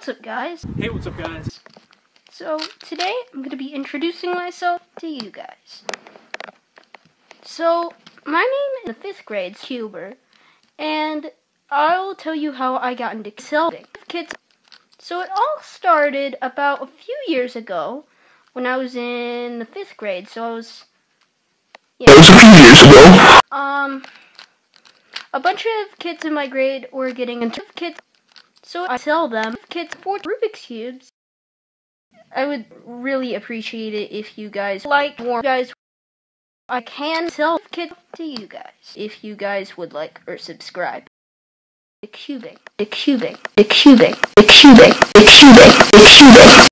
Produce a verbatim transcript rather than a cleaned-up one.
What's up, guys? Hey, what's up, guys? So, today I'm going to be introducing myself to you guys. So, my name is the fifth grade Cuber, and I'll tell you how I got into selling kids. So, it all started about a few years ago when I was in the fifth grade. So, I was. Yeah. That was a few years ago. Um. A bunch of kids in my grade were getting into kids. So I sell them kids for Rubik's Cubes. I would really appreciate it if you guys like more guys. I can sell kids to you guys if you guys would like or subscribe. The cubing, the cubing, the cubing, the cubing, the cubing, the cubing.